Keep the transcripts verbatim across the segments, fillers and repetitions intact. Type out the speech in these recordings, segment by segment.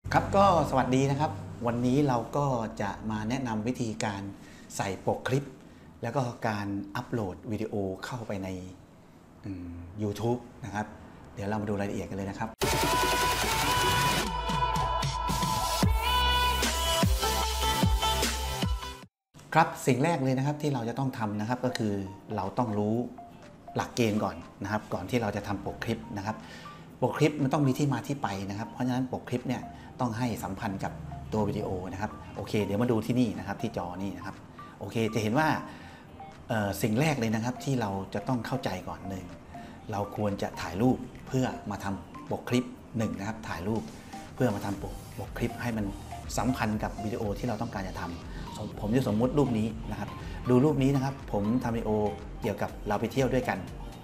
ครับก็สวัสดีนะครับวันนี้เราก็จะมาแนะนำวิธีการใส่ปกคลิปแล้วก็การอัปโหลดวิดีโอเข้าไปใน YouTube นะครับเดี๋ยวเรามาดูรายละเอียดกันเลยนะครับครับสิ่งแรกเลยนะครับที่เราจะต้องทำนะครับก็คือเราต้องรู้หลักเกณฑ์ก่อนนะครับก่อนที่เราจะทำปกคลิปนะครับปกคลิปมันต้องมีที่มาที่ไปนะครับเพราะฉะนั้นปกคลิปเนี่ยต้องให้สัมพันธ์กับตัววิดีโอนะครับโอเคเดี๋ยวมาดูที่นี่นะครับที่จอนี่นะครับโอเคจะเห็นว่าสิ่งแรกเลยนะครับที่เราจะต้องเข้าใจก่อนหนึ่งเราควรจะถ่ายรูปเพื่อมาทำปกคลิปหนึ่งนะครับถ่ายรูปเพื่อมาทำปกปกคลิปให้มันสัมพันธ์กับวิดีโอที่เราต้องการจะทำผมจะสมมุติรูปนี้นะครับดูรูปนี้นะครับผมทำวิดีโอเกี่ยวกับเราไปเที่ยวด้วยกัน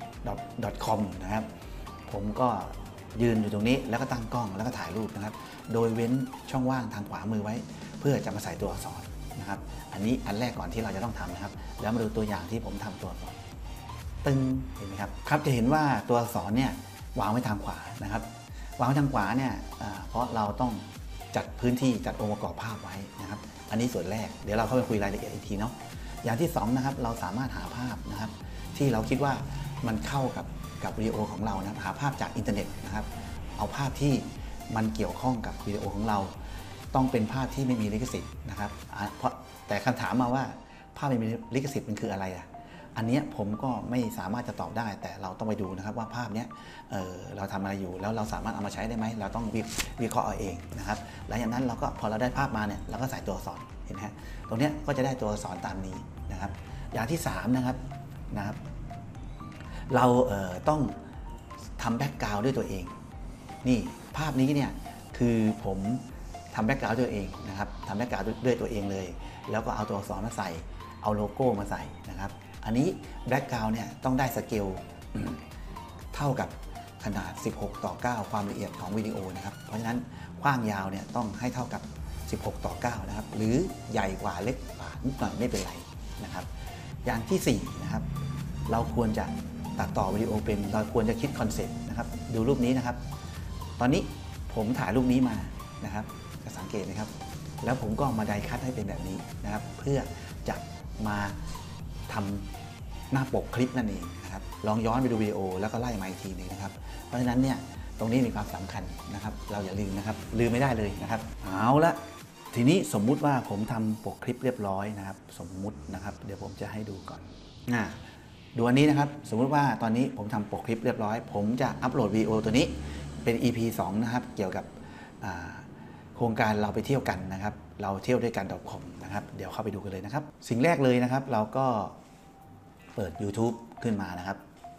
.com นะครับผมก็ยืนอยู่ตรงนี้แล้วก็ตั้งกล้องแล้วก็ถ่ายรูปนะครับโดยเว้นช่องว่างทางขวามือไว้เพื่อจะมาใส่ตัวอักษรนะครับอันนี้อันแรกก่อนที่เราจะต้องทำนะครับแล้วมาดูตัวอย่างที่ผมทำตัวอักษรตึงเห็นไหมครับครับจะเห็นว่าตัวอักษรเนี่ยวางไว้ทางขวานะครับวางไว้ทางขวาเนี่ยเพราะเราต้องจัดพื้นที่จัดองค์ประกอบภาพไว้นะครับอันนี้ส่วนแรกเดี๋ยวเราเข้าไปคุยรายละเอียดอีกทีเนาะอย่างที่สองนะครับเราสามารถหาภาพนะครับที่เราคิดว่ามันเข้ากับกับวิดีโอของเรานะหาภาพจากอินเทอร์เน็ตนะครับเอาภาพที่มันเกี่ยวข้องกับวิดีโอของเราต้องเป็นภาพที่ไม่มีลิขสิทธิ์นะครับเพราะแต่คำถามมาว่าภาพไม่มีลิขสิทธิ์มันคืออะไรอ่ะอันนี้ผมก็ไม่สามารถจะตอบได้แต่เราต้องไปดูนะครับว่าภาพนี้เออเราทำอะไรอยู่แล้วเราสามารถเอามาใช้ได้ไหมเราต้องวิเคราะห์เอาเองนะครับหลังจากนั้นเราก็พอเราได้ภาพมาเนี่ยเราก็ใส่ตัวอักษรเห็นไหมฮะตรงนี้ก็จะได้ตัวอักษรตามนี้นะครับอย่างที่สามนะครับนะครับเราเอ่อต้องทำแบ็กกราวด์ด้วยตัวเองนี่ภาพนี้เนี่ยคือผมทำแบ็กกราวด์ด้วยตัวเองนะครับทำแบ็กกราวด์ด้วยตัวเองเลยแล้วก็เอาตัวอักษรมาใส่เอาโลโก้มาใส่นะครับอันนี้แบ็กกราวด์เนี่ยต้องได้สเกลเท่ากับขนาดสิบหกต่อเก้าความละเอียดของวิดีโอนะครับเพราะฉะนั้นกว้างยาวเนี่ยต้องให้เท่ากับสิบหกต่อเก้านะครับหรือใหญ่กว่าเล็กกว่านิดหน่อยไม่เป็นไรนะครับอย่างที่สี่นะครับเราควรจะตัดต่อวิดีโอเป็นเราควรจะคิดคอนเซ็ปต์นะครับดูรูปนี้นะครับตอนนี้ผมถ่ายรูปนี้มานะครับจะสังเกตนะครับแล้วผมก็มาไดคัทให้เป็นแบบนี้นะครับเพื่อจะมาทำหน้าปกคลิปนั่นเองนะครับลองย้อนไปดูวิดีโอแล้วก็ไล่มาอีกทีนึงนะครับเพราะฉะนั้นเนี่ยตรงนี้มีความสำคัญนะครับเราอย่าลืมนะครับลืมไม่ได้เลยนะครับเอาละทีนี้สมมุติว่าผมทำปกคลิปเรียบร้อยนะครับสมมุตินะครับเดี๋ยวผมจะให้ดูก่อนอ่าดูอันนี้นะครับสมมุติว่าตอนนี้ผมทำปกคลิปเรียบร้อยผมจะอัปโหลดวิดีโอตัวนี้เป็น อี พี สองนะครับเกี่ยวกับโครงการเราไปเที่ยวกันนะครับเราเที่ยวด้วยกัน .com นะครับเดี๋ยวเข้าไปดูกันเลยนะครับสิ่งแรกเลยนะครับเราก็เปิด YouTube ขึ้นมานะครับ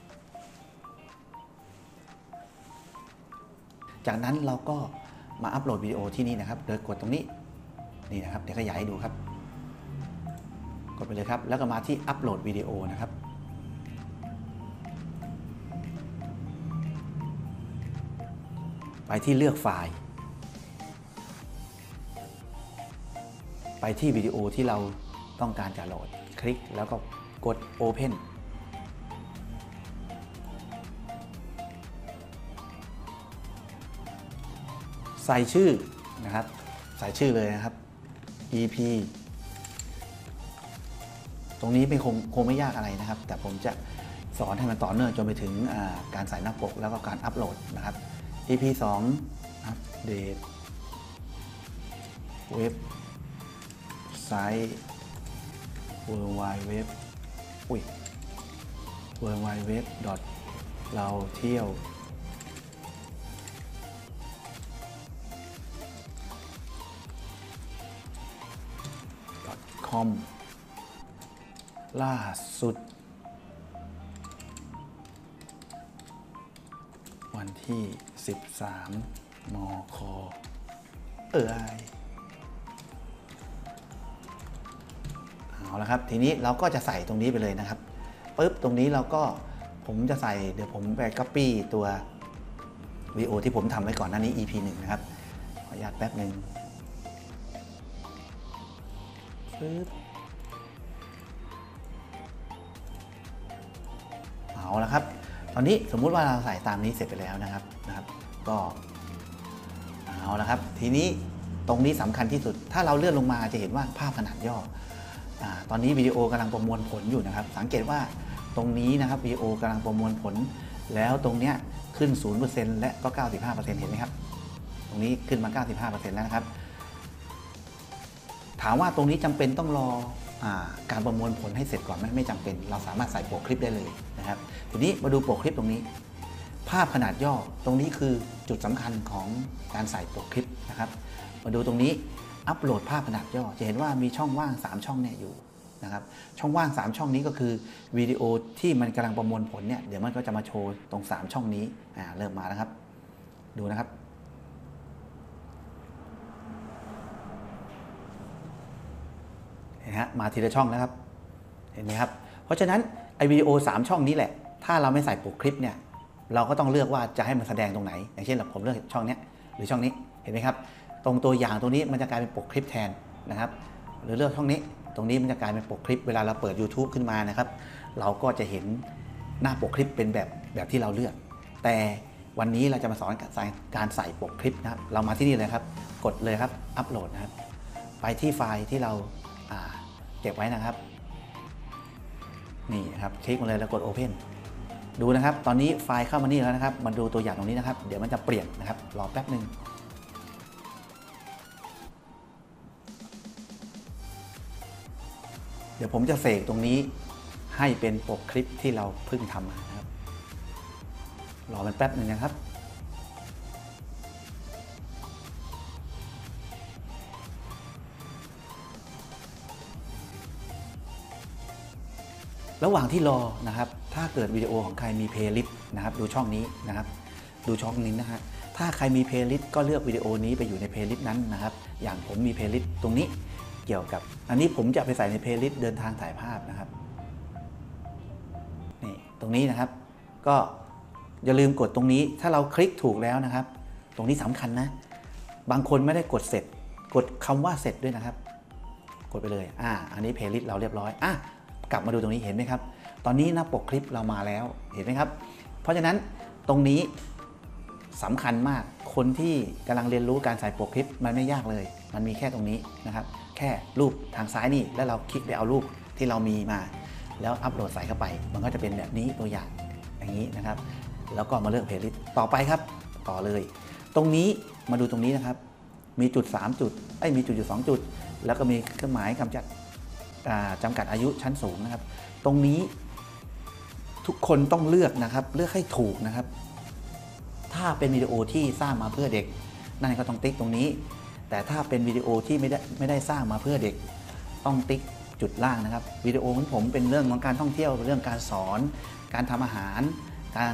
จากนั้นเราก็มาอัปโหลดวิดีโอที่นี่นะครับโดยกดตรงนี้นี่นะครับเดี๋ยวขยายให้ดูครับกดไปเลยครับแล้วก็มาที่อัปโหลดวิดีโอนะครับไปที่เลือกไฟล์ไปที่วิดีโอที่เราต้องการจะโหลดคลิกแล้วก็กด Open ใส่ชื่อนะครับใส่ชื่อเลยนะครับ อี พี ตรงนี้เป็นคงคงไม่ยากอะไรนะครับแต่ผมจะสอนให้มันต่อเนื่องจนไปถึงการใส่หน้าปกแล้วก็การอัปโหลดนะครับ อี พี สองอัปเดตเว็บไซต์ เวิลด์ ไวด์ เว็บ อุ้ย เวิลด์ ไวด์ เว็บ เราเที่ยว .com ล่าสุดวันที่สิบสามมคเออไอเอาละครับทีนี้เราก็จะใส่ตรงนี้ไปเลยนะครับปึ๊บตรงนี้เราก็ผมจะใส่เดี๋ยวผมไป copy ตัววิดีโอที่ผมทำไว้ก่อนหน้านี้ อี พี หนึ่งนะครับขออนุญาตแป๊บหนึ่งปึ๊บเอาละครับตอนนี้สมมุติว่าเราใส่ตามนี้เสร็จไปแล้วนะครับนะครับก็เอาเอาละครับทีนี้ตรงนี้สำคัญที่สุดถ้าเราเลื่อนลงมาจะเห็นว่าภาพขนาดย่ออ่าตอนนี้วิดีโอกำลังประมวลผลอยู่นะครับสังเกตว่าตรงนี้นะครับวิดีโอกำลังประมวลผลแล้วตรงเนี้ยขึ้น ศูนย์เปอร์เซ็นต์ และก็ เก้าสิบห้าเปอร์เซ็นต์ เห็นไหมครับตรงนี้ขึ้นมา เก้าสิบห้าเปอร์เซ็นต์ แล้วนะครับถามว่าตรงนี้จำเป็นต้องรออาการประมวลผลให้เสร็จก่อนไหมไม่จำเป็นเราสามารถใส่โปกคลิปได้เลยนะครับทีนี้มาดูโปกคลิปตรงนี้ภาพขนาดย่อตรงนี้คือจุดสำคัญของการใส่โปกคลิปนะครับมาดูตรงนี้อัปโหลดภาพขนาดย่อจะเห็นว่ามีช่องว่างสามช่องเนี่ยอยู่นะครับช่องว่างสามช่องนี้ก็คือวิดีโอที่มันกำลังประมวลผลเนี่ยเดี๋ยวมันก็จะมาโชว์ตรงสามช่องนี้อ่าเริ่มมาแล้วครับดูนะครับเห็นไหมฮะมาทีละช่องนะครับเห็นไหมครับเพราะฉะนั้นไอวิดีโอสามช่องนี้แหละถ้าเราไม่ใส่โปกคลิปเนี่ยเราก็ต้องเลือกว่าจะให้มันแสดงตรงไหนอย่างเช่นผมเลือกช่องนี้หรือช่องนี้เห็นไหมครับตรงตัวอย่างตรงนี้มันจะกลายเป็นปกคลิปแทนนะครับหรือเลือกช่องนี้ตรงนี้มันจะกลายเป็นปกคลิปเวลาเราเปิด YouTube ขึ้นมานะครับเราก็จะเห็นหน้าปกคลิปเป็นแบบแบบที่เราเลือกแต่วันนี้เราจะมาสอนการใส่ปกคลิปนะครับเรามาที่นี่เลยครับกดเลยครับอัปโหลดนะครับไปที่ไฟล์ที่เราเก็บไว้นะครับนี่นะครับคลิกมาเลยแล้วกด Open ดูนะครับตอนนี้ไฟล์เข้ามานี่แล้วนะครับมาดูตัวอย่างตรงนี้นะครับเดี๋ยวมันจะเปลี่ยนนะครับรอแป๊บหนึ่งเดี๋ยวผมจะเสกตรงนี้ให้เป็นปกคลิปที่เราเพิ่งทำมานะครับรอมันแป๊บหนึ่งนะครับระหว่างที่รอนะครับถ้าเกิดวิดีโอของใครมีเพลย์ลิสต์นะครับดูช่องนี้นะครับดูช่องนี้นะฮะถ้าใครมีเพลย์ลิสต์ก็เลือกวิดีโอนี้ไปอยู่ในเพลย์ลิสต์นั้นนะครับอย่างผมมีเพลย์ลิสต์ตรงนี้เกี่ยวกับอันนี้ผมจะไปใส่ในเพลย์ลิสต์เดินทางถ่ายภาพนะครับนี่ตรงนี้นะครับก็อย่าลืมกดตรงนี้ถ้าเราคลิกถูกแล้วนะครับตรงนี้สำคัญนะบางคนไม่ได้กดเสร็จกดคำว่าเสร็จด้วยนะครับกดไปเลยอ่าอันนี้เพลย์ลิสต์เราเรียบร้อยอ่ะกลับมาดูตรงนี้เห็นไหมครับตอนนี้หน้าปกคลิปเรามาแล้วเห็นไหมครับเพราะฉะนั้นตรงนี้สำคัญมากคนที่กำลังเรียนรู้การใส่ปกคลิปมันไม่ยากเลยมันมีแค่ตรงนี้นะครับแค่รูปทางซ้ายนี่แล้วเราคลิกไปเอารูปที่เรามีมาแล้วอัปโหลดใส่เข้าไปมันก็จะเป็นแบบนี้ตัวอย่างอย่างนี้นะครับแล้วก็มาเลือกเพลย์ลิสต์ต่อไปครับต่อเลยตรงนี้มาดูตรงนี้นะครับมีจุดสามจุดไอ้มีจุดอยู่สองจุดแล้วก็มีเครื่องหมายกำจัดจำกัดอายุชั้นสูงนะครับตรงนี้ทุกคนต้องเลือกนะครับเลือกให้ถูกนะครับถ้าเป็นวิดีโอที่สร้างมาเพื่อเด็กนั่นก็ต้องติ๊กตรงนี้แต่ถ้าเป็นวิดีโอที่ไม่ได้ไม่ได้สร้างมาเพื่อเด็กต้องติ๊กจุดล่างนะครับวิดีโอของผมเป็นเรื่องของการท่องเที่ยวเรื่องการสอนการทำอาหารการ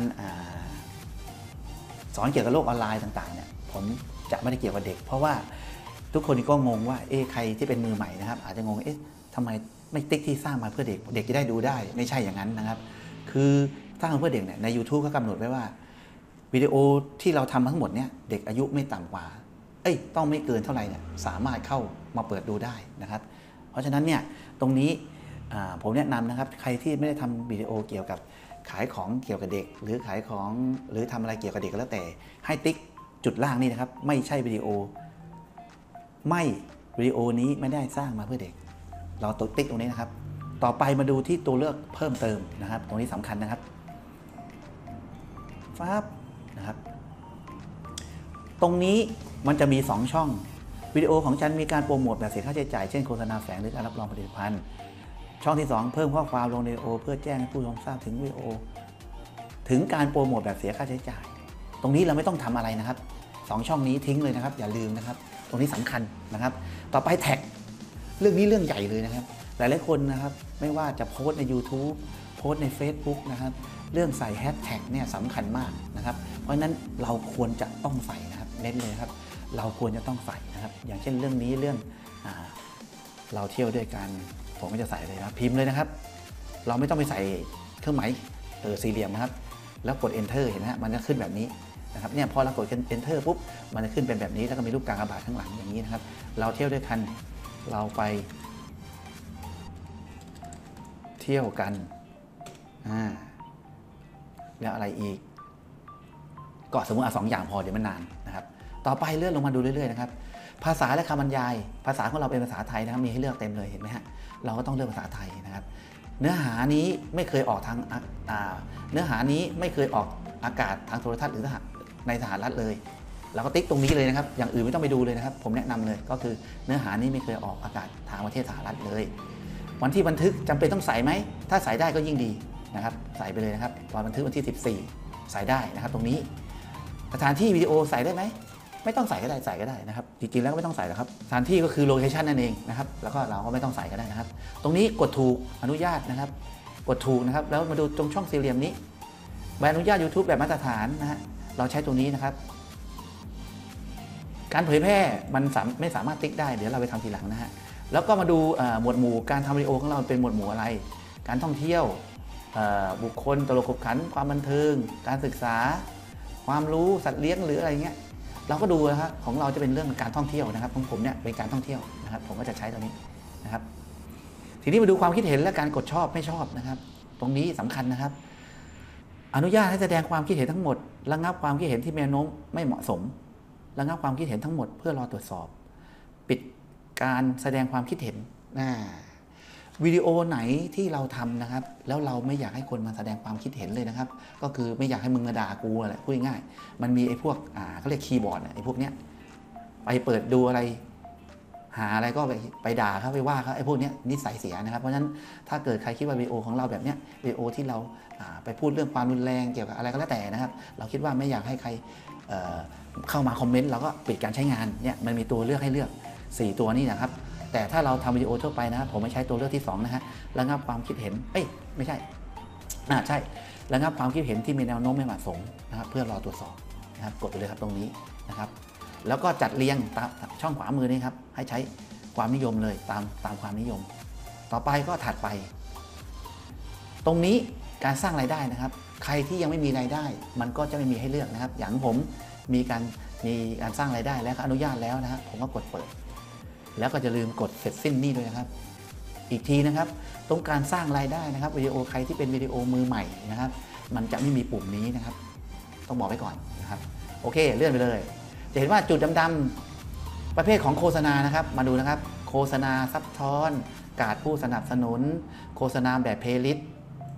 สอนเกี่ยวกับโลกออนไลน์ต่างๆเนี่ยผมจะไม่ได้เกี่ยวกับเด็กเพราะว่าทุกคนก็งงว่าเอ๊ะใครที่เป็นมือใหม่นะครับอาจจะงงเอ๊ะทำไมไม่ติ๊กที่สร้างมาเพื่อเด็กเด็กจะได้ดูได้ไม่ใช่อย่างนั้นนะครับคือสร้างมาเพื่อเด็กเนี่ยใน YouTube ก็กำหนดไว้ว่าวิดีโอที่เราทำทั้งหมดเนี่ยเด็กอายุไม่ต่ำกว่าเอ้ยต้องไม่เกินเท่าไหร่เนี่ยสามารถเข้ามาเปิดดูได้นะครับเพราะฉะนั้นเนี่ยตรงนี้ผมแนะนำนะครับใครที่ไม่ได้ทำวิดีโอเกี่ยวกับขายของเกี่ยวกับเด็กหรือขายของหรือทำอะไรเกี่ยวกับเด็กก็แล้วแต่ให้ติ๊กจุดล่างนี่นะครับไม่ใช่วิดีโอไม่วิดีโอนี้ไม่ได้สร้างมาเพื่อเด็กเราตัวติ๊กตรงนี้นะครับต่อไปมาดูที่ตัวเลือกเพิ่มเติมนะครับตรงนี้สำคัญนะครับฟับนะครับตรงนี้มันจะมีสองช่องวิดีโอของฉันมีการโปรโมทแบบเสียค่าใช้จ่ายเช่นโฆษณาแฝงหรือการรับรองผลิตภัณฑ์ช่องที่สองเพิ่มข้อความลงในวิดีโอเพื่อแจ้งให้ผู้ชมทราบถึงวิดีโอถึงการโปรโมทแบบเสียค่าใช้จ่ายตรงนี้เราไม่ต้องทำอะไรนะครับสองช่องนี้ทิ้งเลยนะครับอย่าลืมนะครับตรงนี้สำคัญนะครับต่อไปแท็กเรื่องนี้เรื่องใหญ่เลยนะครับหลายหลายคนนะครับไม่ว่าจะโพสใน YouTube โพสใน Facebook นะครับเรื่องใส่แฮชแท็กเนี่ยสำคัญมากนะครับเพราะฉะนั้นเราควรจะต้องใส่นะครับเน้นเลยครับเราควรจะต้องใส่นะครับอย่างเช่นเรื่องนี้เรื่องเราเที่ยวด้วยกันผมก็จะใส่เลยนะพิมพ์เลยนะครับเราไม่ต้องไปใส่เครื่องหมายเออสี่เหลี่ยมนะครับแล้วกด enter เห็นไหมฮะมันจะขึ้นแบบนี้นะครับเนี่ยพอเรากด enter ปุ๊บมันจะขึ้นเป็นแบบนี้แล้วก็มีรูปกากบาทข้างหลังอย่างนี้นะครับเราเที่ยวด้วยกันเราไปเที่ยวกันอ่าแล้วอะไรอีกก็สมมติเอาสองอย่างพอเดี๋ยวมันนานนะครับต่อไปเลื่อนลงมาดูเรื่อยๆนะครับภาษาและคำบรรยายภาษาของเราเป็นภาษาไทยนะครับมีให้เลือกเต็มเลยเห็นไหมฮะเราก็ต้องเลือกภาษาไทยนะครับเนื้อหานี้ไม่เคยออกทางเนื้อหานี้ไม่เคยออกอากาศทางโทรทัศน์หรือในสหรัฐเลยเราก็ติ๊กตรงนี้เลยนะครับอย่างอื่นไม่ต้องไปดูเลยนะครับผมแนะนำเลยก็คือเนื้อหานี้ไม่เคยออกอากาศทางประเทศสหรัฐเลยวันที่บันทึกจำเป็นต้องใส่ไหมถ้าใส่ได้ก็ยิ่งดีนะครับใส่ไปเลยนะครับวันบันทึกวันที่สิบสี่ใส่ได้นะครับตรงนี้สถานที่วิดีโอใส่ได้ไหมไม่ต้องใส่ก็ได้ใส่ก็ได้นะครับจริงๆแล้วก็ไม่ต้องใส่หรอกครับสถานที่ก็คือโลเคชันนั่นเองนะครับแล้วก็เราก็ไม่ต้องใส่ก็ได้นะครับตรงนี้กดถูกอนุญาตนะครับกดถูกนะครับแล้วมาดูตรงช่องสี่เหลี่ยมนี้ใบอนุญาต YouTube แบบมาตรฐานนะฮะเราใช้ตรงนี้นะครับการเผยแพร่มันไม่สามารถติ๊กได้เดี๋ยวเราไปทำทีหลังนะฮะแล้วก็มาดูหมวดหมู่การทำวิดีโอของเราเป็นหมวดหมู่อะไรการท่องเที่ยวบุคคลตลกขบขันความบันเทิงการศึกษาความรู้สัตว์เลี้ยงหรืออะไรเงี้ยเราก็ดูนะครับของเราจะเป็นเรื่องการท่องเที่ยวนะครับของผมเนี่ยเป็นการท่องเที่ยวนะครับผมก็จะใช้ตัวนี้นะครับทีนี้มาดูความคิดเห็นและการกดชอบไม่ชอบนะครับตรงนี้สำคัญนะครับอนุญาตให้แสดงความคิดเห็นทั้งหมดระงับความคิดเห็นที่แนวโน้มไม่เหมาะสมระงับความคิดเห็นทั้งหมดเพื่อรอตรวจสอบปิดการแสดงความคิดเห็นวิดีโอไหนที่เราทำนะครับแล้วเราไม่อยากให้คนมาแสดงความคิดเห็นเลยนะครับก็คือไม่อยากให้มึงมาด่ากูอะไรพูดง่ายๆมันมีไอ้พวกอ่าเขาเรียกคีย์บอร์ดไอ้พวกเนี้ยไปเปิดดูอะไรหาอะไรก็ไปไปด่าเขาไปว่าเขาไอ้พวกเนี้ยนิสัยเสียนะครับเพราะฉะนั้นถ้าเกิดใครคิดว่าวิดีโอของเราแบบเนี้ยวิดีโอที่เราไปพูดเรื่องความรุนแรงเกี่ยวกับอะไรก็แล้วแต่นะครับเราคิดว่าไม่อยากให้ใครเข้ามาคอมเมนต์เราก็ปิดการใช้งานเนี่ยมันมีตัวเลือกให้เลือกสี่ตัวนี้นะครับแต่ถ้าเราทำวิดีโอทั่วไปนะครับผมไม่ใช้ตัวเลือกที่สองนะฮะระงับความคิดเห็นเอ้ยไม่ใช่อ่าใช่ระงับความคิดเห็นที่มีแนวโน้มไม่เหมาะสมนะครับเพื่อรอตรวจสอบนะครับกดไปเลยครับตรงนี้นะครับแล้วก็จัดเรียงตามช่องขวามือนี่ครับให้ใช้ความนิยมเลยตามตามความนิยมต่อไปก็ถัดไปตรงนี้การสร้างรายได้นะครับใครที่ยังไม่มีรายได้มันก็จะไม่มีให้เลือกนะครับอย่างผมมีการมีการสร้างรายได้แล้วก็อนุญาตแล้วนะครับผมก็กดเปิดแล้วก็จะลืมกดเสร็จสิ้นนี่ด้วยนะครับอีกทีนะครับต้องการสร้างรายได้นะครับวิดีโอใครที่เป็นวิดีโอมือใหม่นะครับมันจะไม่มีปุ่มนี้นะครับต้องบอกไว้ก่อนนะครับโอเคเลื่อนไปเลยจะเห็นว่าจุดดำๆประเภทของโฆษณานะครับมาดูนะครับโฆษณาซับซ้อนการผู้สนับสนุนโฆษณาแบบเพลย์ลิสต์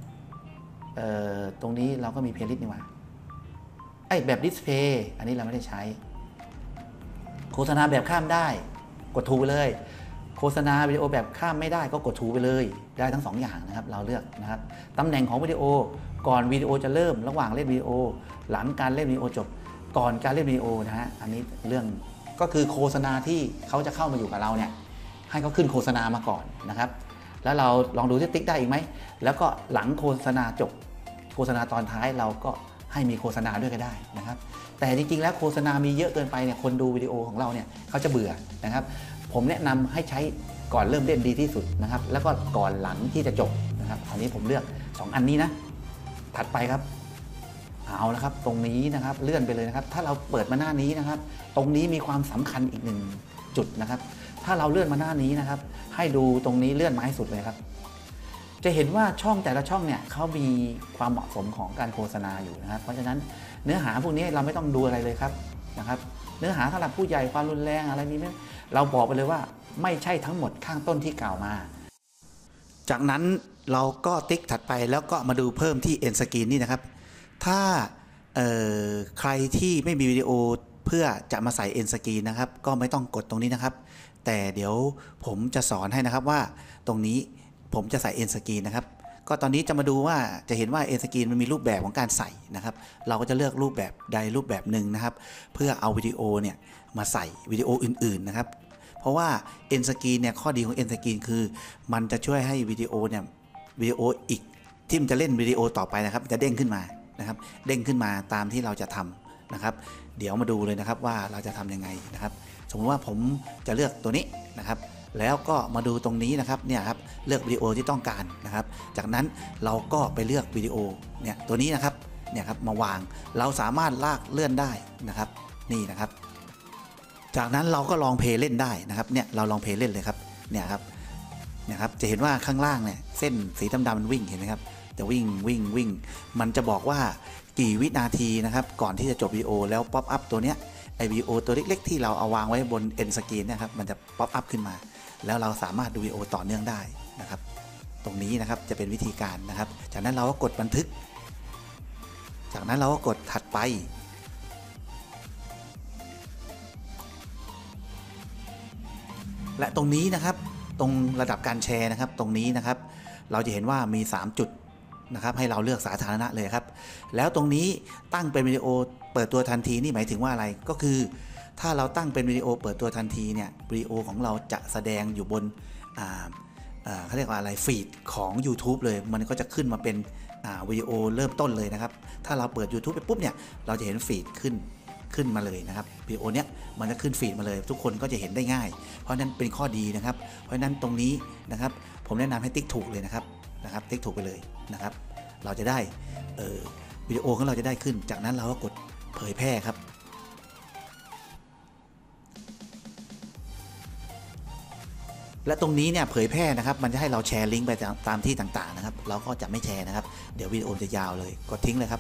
ตรงนี้เราก็มีเพลย์ลิสต์นี่มาไอ้แบบดิสเพย์อันนี้เราไม่ได้ใช้โฆษณาแบบข้ามได้กดถูไปเลยโฆษณาวิดีโอแบบข้ามไม่ได้ก็กดถูไปเลยได้ทั้งสองอย่างนะครับเราเลือกนะครับตำแหน่งของวิดีโอก่อนวิดีโอจะเริ่มระหว่างเล่นวิดีโอหลังการเล่นวิดีโอจบก่อนการเล่นวิดีโอนะฮะอันนี้เรื่องก็คือโฆษณาที่เขาจะเข้ามาอยู่กับเราเนี่ยให้เขาขึ้นโฆษณามาก่อนนะครับแล้วเราลองดูที่ติ๊กได้อีกไหมแล้วก็หลังโฆษณาจบโฆษณาตอนท้ายเราก็ให้มีโฆษณาด้วยก็ได้นะครับแต่จริงๆแล้วโฆษณามีเยอะเกินไปเนี่ยคนดูวิดีโอของเราเนี่ยเขาจะเบื่อนะครับผมแนะนำให้ใช้ก่อนเริ่มเล่นดีที่สุดนะครับแล้วก็ก่อนหลังที่จะจบนะครับอันนี้ผมเลือกสองอันนี้นะถัดไปครับเอาละครับตรงนี้นะครับเลื่อนไปเลยนะครับถ้าเราเปิดมาหน้านี้นะครับตรงนี้มีความสำคัญอีกหนึ่งจุดนะครับถ้าเราเลื่อนมาหน้านี้นะครับให้ดูตรงนี้เลื่อนมาให้สุดเลยครับจะเห็นว่าช่องแต่ละช่องเนี่ยเขามีความเหมาะสมของการโฆษณาอยู่นะครับเพราะฉะนั้นเนื้อหาพวกนี้เราไม่ต้องดูอะไรเลยครับนะครับเนื้อหาสำหรับผู้ใหญ่ความรุนแรงอะไรนี้เราบอกไปเลยว่าไม่ใช่ทั้งหมดข้างต้นที่กล่าวมาจากนั้นเราก็ติ๊กถัดไปแล้วก็มาดูเพิ่มที่ End Screen นี่นะครับถ้าใครที่ไม่มีวิดีโอเพื่อจะมาใส่ End Screen นะครับก็ไม่ต้องกดตรงนี้นะครับแต่เดี๋ยวผมจะสอนให้นะครับว่าตรงนี้ผมจะใส่ End Screen นะครับก็ตอนนี้จะมาดูว่าจะเห็นว่า End Screen มันมีรูปแบบของการใส่นะครับเราก็จะเลือกรูปแบบใดรูปแบบหนึ่งนะครับเพื่อเอาวิดีโอเนี่ยมาใส่วิดีโออื่นๆนะครับเพราะว่า End Screen เนี่ยข้อดีของ End Screen คือมันจะช่วยให้วิดีโอเนี่ยวิดีโออีกที่มันจะเล่นวิดีโอต่อไปนะครับจะเด้งขึ้นมานะครับเด้งขึ้นมาตามที่เราจะทำนะครับเดี๋ยวมาดูเลยนะครับว่าเราจะทำยังไงนะครับสมมติว่าผมจะเลือกตัวนี้นะครับแล้วก็มาดูตรงนี้นะครับเนี่ยครับเลือกวิดีโอที่ต้องการนะครับจากนั้นเราก็ไปเลือกวิดีโอเนี่ยตัวนี้นะครับเนี่ยครับมาวางเราสามารถลากเลื่อนได้นะครับนี่นะครับจากนั้นเราก็ลองเพลย์เล่นได้นะครับเนี่ยเราลองเพลย์เล่นเลยครับเนี่ยครับเนี่ยครับจะเห็นว่าข้างล่างเนี่ยเส้นสีดำๆมันวิ่งเห็นไหมครับจะวิ่งวิ่งวิ่งมันจะบอกว่ากี่วินาทีนะครับก่อนที่จะจบวิดีโอแล้วป๊อปอัพตัวเนี้ยไอวิดีโอตัวเล็กๆที่เราเอาวางไว้บน end screen นะครับมันจะป๊อปอัพขึ้นมาแล้วเราสามารถดูวิดีโอต่อเนื่องได้นะครับตรงนี้นะครับจะเป็นวิธีการนะครับจากนั้นเราก็กดบันทึกจากนั้นเราก็กดถัดไปและตรงนี้นะครับตรงระดับการแชร์นะครับตรงนี้นะครับเราจะเห็นว่ามีสามจุดนะครับให้เราเลือกสาธารณะเลยครับแล้วตรงนี้ตั้งเป็นวิดีโอเปิดตัวทันทีนี่หมายถึงว่าอะไรก็คือถ้าเราตั้งเป็นวิดีโอเปิดตัวทันทีเนี่ยวิดีโอของเราจะแสดงอยู่บนอ่าเขาเรียกว่าอะไรฟีดของ YouTube เลยมันก็จะขึ้นมาเป็นวิดีโอเริ่มต้นเลยนะครับถ้าเราเปิด YouTube ไปปุ๊บเนี่ยเราจะเห็นฟีดขึ้นขึ้นมาเลยนะครับวิดีโอเนี้ยมันจะขึ้นฟีดมาเลยทุกคนก็จะเห็นได้ง่ายเพราะนั้นเป็นข้อดีนะครับเพราะนั้นตรงนี้นะครับผมแนะนำให้ติ๊กถูกเลยนะครับนะครับติ๊กถูกไปเลยนะครับเราจะได้วิดีโอของเราจะได้ขึ้นจากนั้นเราก็กดเผยแพร่ครับและตรงนี้เนี่ยเผยแพร่นะครับมันจะให้เราแชร์ลิงก์ไปตามที่ต่างๆนะครับเราก็จะไม่แชร์นะครับเดี๋ยววิดีโอจะยาวเลยกดทิ้งเลยครับ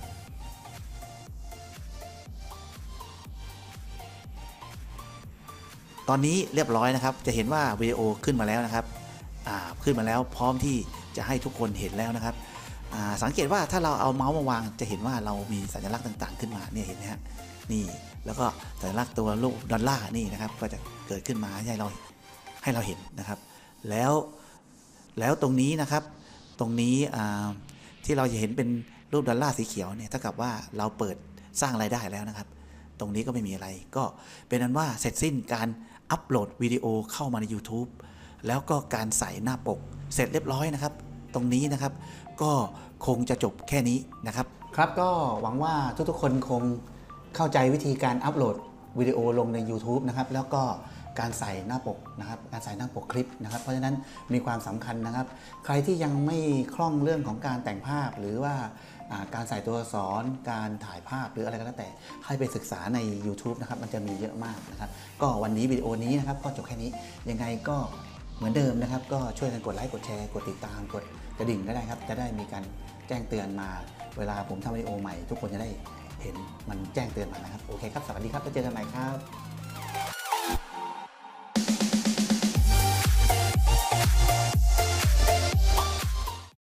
ตอนนี้เรียบร้อยนะครับจะเห็นว่าวิดีโอขึ้นมาแล้วนะครับขึ้นมาแล้วพร้อมที่จะให้ทุกคนเห็นแล้วนะครับสังเกตว่าถ้าเราเอาเมาส์มาวางจะเห็นว่าเรามีสัญลักษณ์ต่างๆขึ้นมาเนี่ยเห็นไหมฮะนี่แล้วก็สัญลักษณ์ตัวรูปดอลลาร์นี่นะครับก็จะเกิดขึ้นมาให้เราให้เราเห็นนะครับแล้วแล้วตรงนี้นะครับตรงนี้ที่เราจะเห็นเป็นรูปดอลลาร์สีเขียวเนี่ยเท่ากับว่าเราเปิดสร้างรายได้แล้วนะครับตรงนี้ก็ไม่มีอะไรก็เป็นนั้นว่าเสร็จสิ้นการอัปโหลดวิดีโอเข้ามาใน YouTube แล้วก็การใส่หน้าปกเสร็จเรียบร้อยนะครับตรงนี้นะครับก็คงจะจบแค่นี้นะครับครับก็หวังว่าทุกๆคนคงเข้าใจวิธีการอัปโหลดวิดีโอลงใน YouTube นะครับแล้วก็การใส่หน้าปกนะครับการใส่หน้าปกคลิปนะครับเพราะฉะนั้นมีความสำคัญนะครับใครที่ยังไม่คล่องเรื่องของการแต่งภาพหรือว่าการใส่ตัวอักษรการถ่ายภาพหรืออะไรก็แล้วแต่ให้ไปศึกษาใน YouTube นะครับมันจะมีเยอะมากนะครับก็วันนี้วิดีโอนี้นะครับก็จบแค่นี้ยังไงก็เหมือนเดิมนะครับก็ช่วยกันกดไลค์กดแชร์กดติดตามกดกระดิ่งก็ได้ครับจะได้มีการแจ้งเตือนมาเวลาผมทำวิดีโอใหม่ทุกคนจะได้เห็นมันแจ้งเตือนมานะครับโอเคครับสวัสดีครับแล้วเจอกันใหม่ครับ